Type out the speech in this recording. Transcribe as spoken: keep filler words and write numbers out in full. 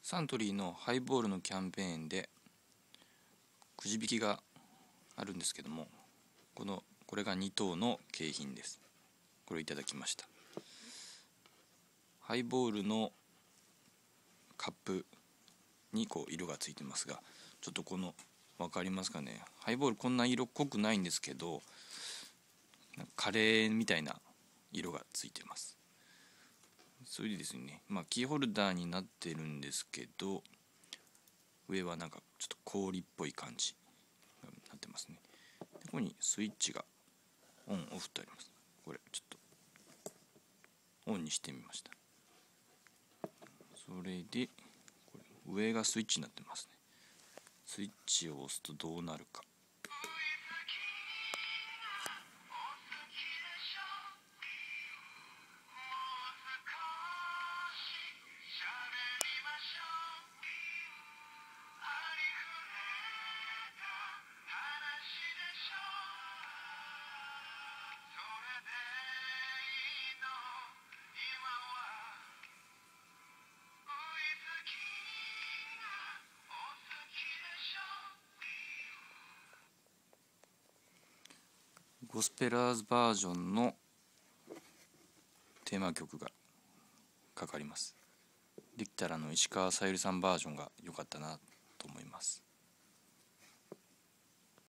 サントリーのハイボールのキャンペーンでくじ引きがあるんですけども、このこれがに等の景品です。これをいただきました。ハイボールのカップにこう色がついてますが、ちょっとこの分かりますかね。ハイボールこんな色濃くないんですけど、カレーみたいな色がついてます。それでですね、まあキーホルダーになってるんですけど、上はなんかちょっと氷っぽい感じになってますね。でここにスイッチがオンオフとあります。これちょっとオンにしてみました。それでこれ上がスイッチになってますね。スイッチを押すとどうなるか。ゴスペラーズバージョンのテーマ曲がかかります。できたらあの石川さゆりさんバージョンが良かったな